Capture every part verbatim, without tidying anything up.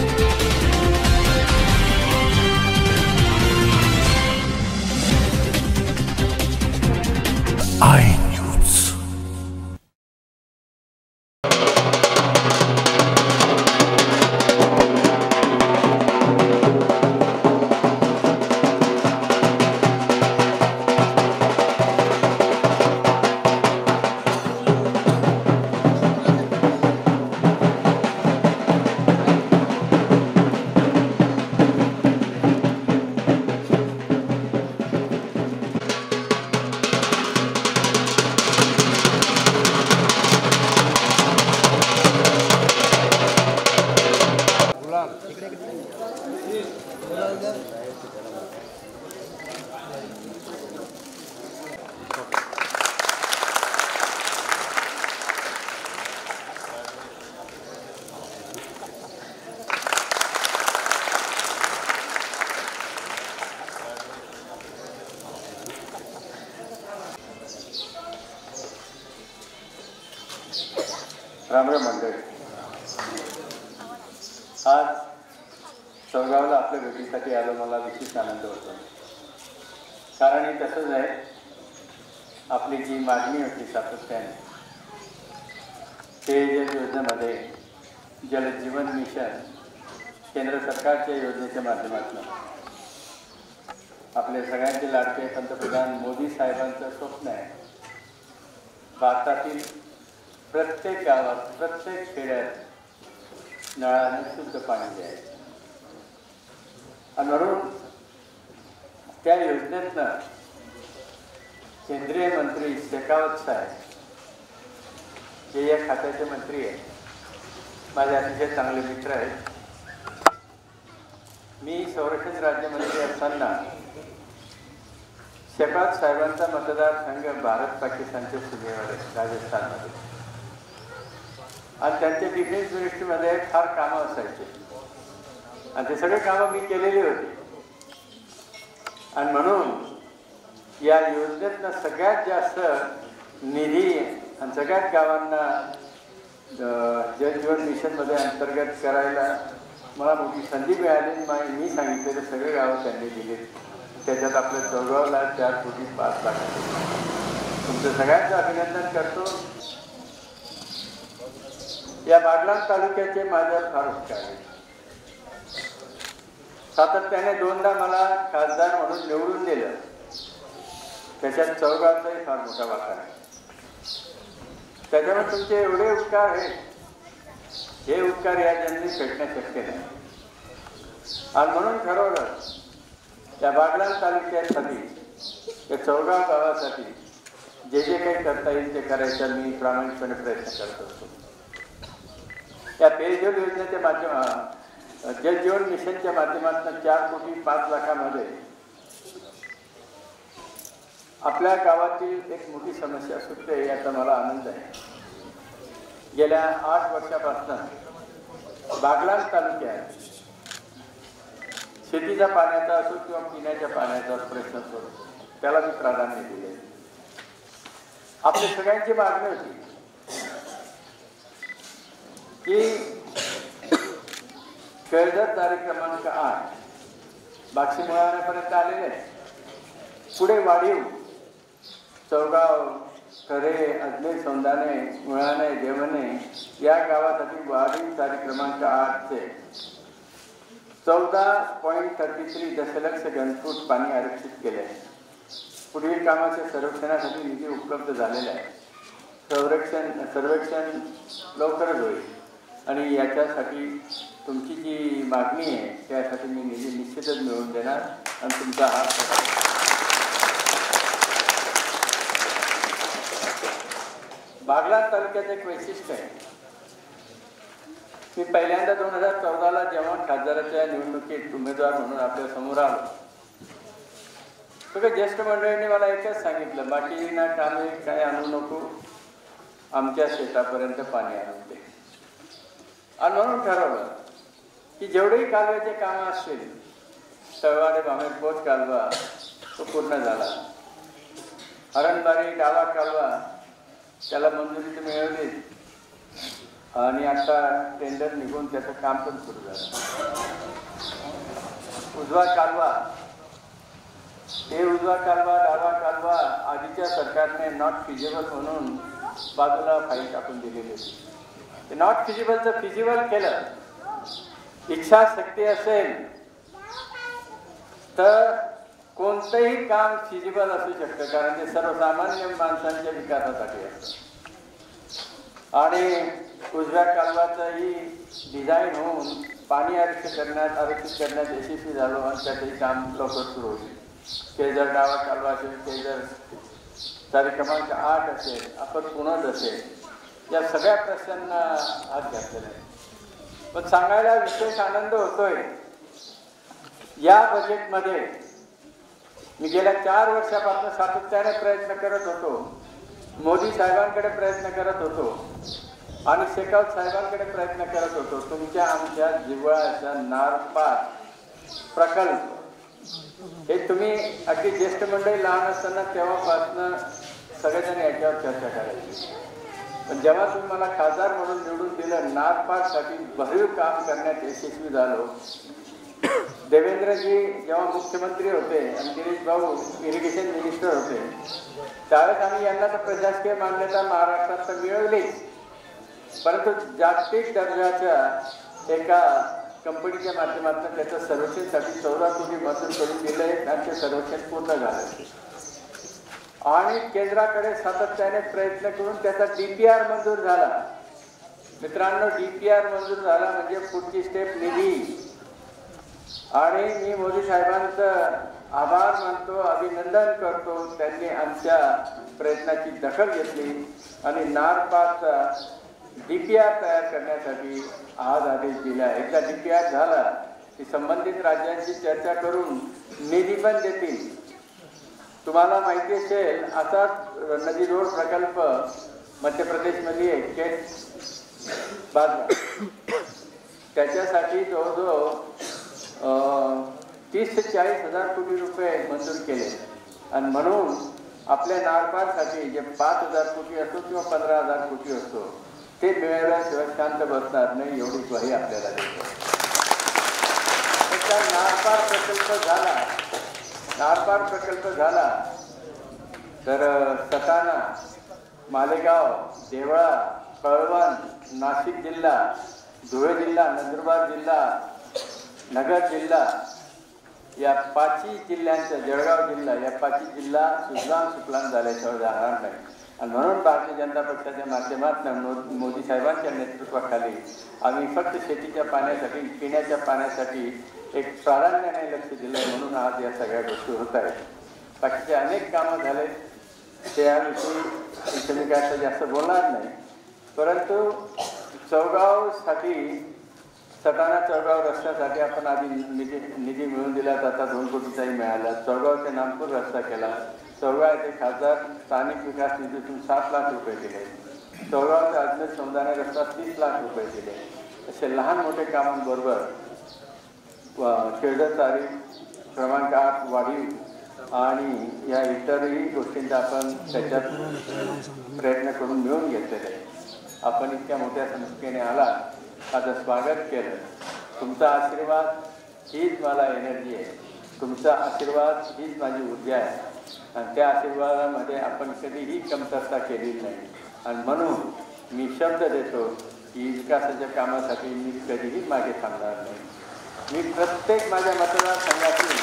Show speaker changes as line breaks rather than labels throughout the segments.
I
Ram Ram मंडळी, आज चौगावला आपल्या भेटीसाठी आलो मला विशेष आनंद होतो. कारण हे तसंच आहे, आपली जी मागणी होती सातत्याने पेयजल योजनेमध्ये जलजीवन मिशन केंद्र सरकारच्या योजनेच्या माध्यमातून आपले सगळ्यांचे लाडके पंतप्रधान मोदी साहेबांचं स्वप्न आहे भारतातील प्रत्येक गावात प्रत्येक खेड्यात नळाने शुद्ध पाणी द्यायचं. आणि म्हणून त्या योजनेतनं केंद्रीय मंत्री शेखावत साहेब जे या खात्याचे मंत्री आहेत, माझे अतिशय चांगले मित्र आहेत. मी संरक्षण राज्यमंत्री असताना शेखावत साहेबांचा मतदारसंघ भारत पाकिस्तानच्या सीमेवर आहे, राजस्थानमध्ये. आणि त्यांच्या डिफेन्स मिनिस्ट्रीमध्ये फार कामं असायचे आणि ते सगळे कामं मी केलेली होती. आणि म्हणून या योजनेतनं सगळ्यात जास्त निधी आणि सगळ्यात गावांना जलजीवन मिशनमध्ये अंतर्गत करायला मला मोठी संधी मिळाली. मी सांगितलेले सगळे गावं त्यांनी दिले. त्याच्यात आपल्या चौगावला चार कोटी पाच लाख. तुमचं सगळ्यांचं अभिनंदन करतो. या बागलाण तालुक्याचे माझ्यावर फार उपकार आहे. सातत्याने दोनदा मला खासदार म्हणून निवडून दिलं, त्याच्यात चौगावचाही फार मोठा वाटा आहे. त्याच्यामुळे तुमचे एवढे उपकार आहेत, हे उपकार या जन्मी फेडणं शक्य नाही. आणि म्हणून ठरवलं त्या बागलाण तालुक्यासाठी, त्या चौगाव गावासाठी जे जे काही करता येईल ते करायचा मी प्रामाणिकपणे प्रयत्न करत असतो. या पेयजल योजनेच्या माध्यमात जलजीवन मिशनच्या माध्यमातून चार कोटी पाच लाखामध्ये आपल्या गावातील एक मोठी समस्या सुटते याचा मला आनंद आहे. गेल्या आठ वर्षापासून बागलाण तालुक्यात शेतीच्या पाण्याचा असो किंवा पिण्याच्या पाण्याचा प्रश्न असो, त्याला मी प्राधान्य दिले. आपल्या सगळ्यांची मागणी होती की कर्जत तारीख क्रमांक आठ बाक्षी मुळाण्यापर्यंत आलेले आहे. पुढे वाढीव चौगाव, करे, अजमेर, सौंदाणे, मुळाणे, देवणे या गावासाठी वाढीव तारीख क्रमांक आठचे चौदा पॉईंट थर्टी थ्री दशलक्ष घनफूट पाणी आरक्षित केले आहे. पुढील कामाच्या सर्वेक्षणासाठी निधी उपलब्ध झालेला आहे. संरक्षण सर्वेक्षण लवकरच होईल आणि याच्यासाठी तुमची जी मागणी आहे त्यासाठी मी निधी निश्चितच मिळवून देणार. आणि तुमचा हा बागलाण तालुक्याचं एक वैशिष्ट्य आहे. मी पहिल्यांदा दोन हजार चौदाला जेव्हा खासदाराच्या निवडणुकीत उमेदवार म्हणून आपल्या समोर आलो, सगळ्या ज्येष्ठ मंडळींनी मला एकच सांगितलं, बाकी ना कामे काय आणू नको, आमच्या शेतापर्यंत पाणी आणून दे. आणि म्हणून ठरवलं की जेवढेही कालव्याचे कामं असतील, तळवाडे भामेर पोच कालवा तो पूर्ण झाला. हरणबारी डावा कालवा त्याला मंजुरी तर मिळवली. आणि आता टेंडर निघून त्याचं काम पण सुरू झालं. उजवा कालवा, हे उजवा कालवा डावा कालवा आधीच्या सरकारने नॉट फिजिबल म्हणून बाजूला फाईल टाकून दिलेली होती. नॉट फिजिबलचं फिजिबल केलं. इच्छाशक्ती असेल तर कोणतंही काम फिजिबल असू शकतं, कारण ते सर्वसामान्य माणसांच्या विकासासाठी असतं. आणि उजव्या कालवाचंही डिझाईन होऊन पाणी आरक्षित करण्यात आरक्षित करण्यात यशस्वी झालो आणि त्याचंही काम लवकर सुरू होईल. ते जर डावा कालवा असेल, ते जर तारीख क्रमांक आठ असेल, आपण पुणत असेल, या सगळ्या प्रश्नांना हात घातलेला आहे. पण सांगायला विशेष आनंद होतोय, या बजेटमध्ये मी गेल्या चार वर्षापासून सातत्याने प्रयत्न करत होतो, मोदी साहेबांकडे प्रयत्न करत होतो आणि शेखावत साहेबांकडे प्रयत्न करत होतो, तुमच्या आमच्या जिव्हाळ्याचा नारपार प्रकल्प हे तुम्ही अगदी ज्येष्ठ मंडळी लहान असताना तेव्हापासून सगळेजण याच्यावर चर्चा करायची. पण जेव्हा तुम्ही मला खासदार म्हणून निवडून दिलं, नारपारसाठी भरीव काम करण्यात यशस्वी झालो. देवेंद्रजी जेव्हा मुख्यमंत्री होते आणि गिरीश भाऊ इरिगेशन मिनिस्टर होते, त्यावेळेस आम्ही यांना तर प्रशासकीय मान्यता महाराष्ट्रात तर मिळवलीच, परंतु जागतिक दर्जाच्या एका कंपनीच्या माध्यमातून त्याचं सर्वेक्षणसाठी चौदा कोटी मंजूर करून दिले. त्यांचे सर्वेक्षण पूर्ण झाले आणि केंद्राकडे सातत्याने प्रयत्न करून त्याचा डी पी आर मंजूर झाला. मित्रांनो, डी पी आर मंजूर झाला म्हणजे पुढची स्टेप निधी. आणि मी मोदी साहेबांचं आभार मानतो, अभिनंदन करतो. त्यांनी आमच्या प्रयत्नाची दखल घेतली आणि नारपारचा डी पी आर तयार करण्यासाठी आज आदेश दिला. एकदा डी पी आर झाला की संबंधित राज्यांची चर्चा करून निधी पण देतील. तुम्हाला माहिती असेल, असाच नदी जोड प्रकल्प मध्य प्रदेशमध्ये केट बाजला, त्याच्यासाठी जवळजवळ तीस ते चाळीस हजार कोटी रुपये मंजूर केले. आणि म्हणून आपल्या नारपारसाठी जे पाच हजार कोटी असतो किंवा पंधरा हजार कोटी असतो, ते मिळवल्याशिवाय शांत बसणार नाही, एवढी ग्वाही आपल्याला देतो. त्याचा नारपार प्रकल्प झाला नारपार प्रकल्प झाला तर सटाणा, मालेगाव, देवळा, कळवण, नाशिक जिल्हा, धुळे जिल्हा, नंदुरबार जिल्हा, नगर जिल्हा या पाचही जिल्ह्यांचा, जळगाव जिल्हा या पाचही जिल्हा सुजलाम सुफलाम झाल्याशिवाय जाणार नाही. आणि म्हणून भारतीय जनता पक्षाच्या माध्यमातून मोदी साहेबांच्या नेतृत्वाखाली आम्ही फक्त शेतीच्या पाण्यासाठी, पिण्याच्या पाण्यासाठी एक प्राधान्याने लक्ष दिलं. म्हणून आज या सगळ्या गोष्टी होत आहेत. बाकीचे अनेक कामं झाले, त्याविषयी मी काय असं जास्त बोलणार नाही. परंतु चौगावसाठी, सटाणा चौगाव रस्त्यासाठी आपण आधी निधी निधी मिळवून दिला, आता दोन कोटीचाही मिळाला. चौगाव ते नागपूर रस्ता केला. चौगाव येथे खासदार स्थानिक विकास निधीतून सात लाख रुपये दिले. चौगाव ते अजमेर सौंदाणे रस्ता तीस लाख रुपये दिले. असे लहान मोठे कामांबरोबर केळझर तारीख क्रमांक आठ वाढीव आणि या इतरही गोष्टींचा आपण त्याच्यात प्रयत्न करून मिळवून घेतलेले आहे. आपण इतक्या मोठ्या संख्येने आला, माझं स्वागत केलं. तुमचा आशीर्वाद हीच मला एनर्जी आहे, तुमचा आशीर्वाद हीच माझी ऊर्जा आहे. आणि त्या आशीर्वादामध्ये आपण कधीही कमतरता केलेली नाही. आणि म्हणून मी शब्द देतो की विकासाच्या कामासाठी मी कधीही मागे थांबणार नाही. मी प्रत्येक माझ्या मतदारसंघातून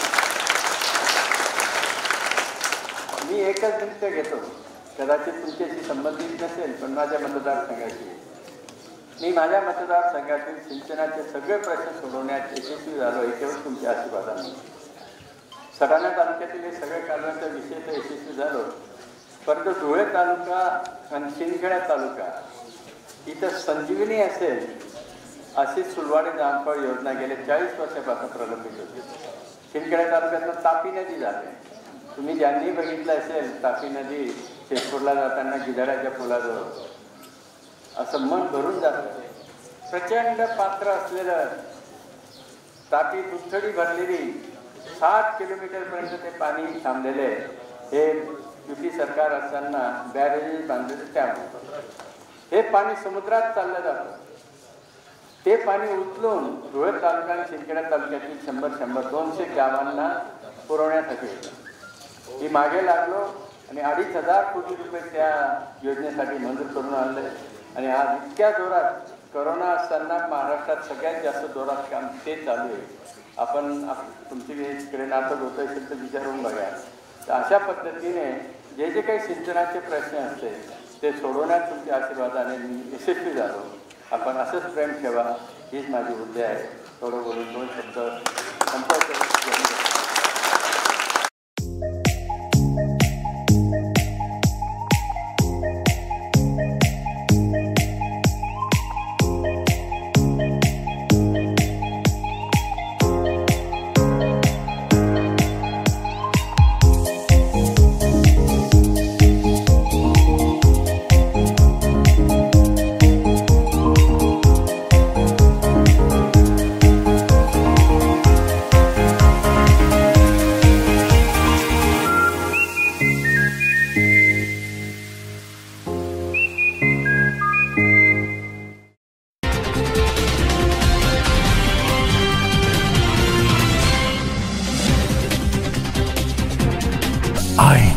मी एकच नृत्य घेतो, कदाचित तुमच्याशी संबंधित नसेल, पण माझ्या मतदारसंघाची मी माझ्या मतदारसंघातील सिंचनाचे सगळे प्रश्न सोडवण्यात यशस्वी झालो, हे केवळ तुमच्या आशीर्वादाने. सटाणा तालुक्यातील हे सगळे कारणांचा विषय तर यशस्वी झालो, परंतु धुळे तालुका आणि शिंदखेडा तालुका इथं संजीवनी असेल अशी सुलवाडी जामफळ योजना गेल्या चाळीस वर्षापासून प्रलंबित होती. शिंदखेडा तालुक्यातनं तापी नदी जाते. तुम्ही ज्यांनी बघितलं असेल तापी नदी शेतपूरला जाताना गिधाडाच्या पुलाजवळ असं मन भरून जातं. प्रचंड पात्र असलेलं तापी दुथडी भरलेली साठ किलोमीटरपर्यंत ते पाणी थांबलेले हे युती सरकार असताना बॅरेजेस बांधलेले त्यामुळे हे पाणी समुद्रात चाललं जातं. ते पाणी उचलून धुळे तालुका आणि शिंदखेडा तालुक्यातील शंभर शंभर दोनशे गावांना पुरवण्यासाठी होतं. ही मागे लागलो आणि अडीच हजार कोटी रुपये त्या योजनेसाठी मंजूर करून आणले. आणि आज इतक्या जोरात करोना असताना महाराष्ट्रात सगळ्यात जास्त जोरात काम ते चालू आहे. आपण तुमची तिकडे नाटक होतं असेल तर विचारून बघा. तर अशा पद्धतीने जे जे काही सिंचनाचे प्रश्न असते ते सोडवण्यात तुमच्या आशीर्वादाने मी यशस्वी झालो. आपण असंच प्रेम ठेवा हीच माझी बुद्धी आहे. थोडं बोलून दोन शब्द संपर्क.
I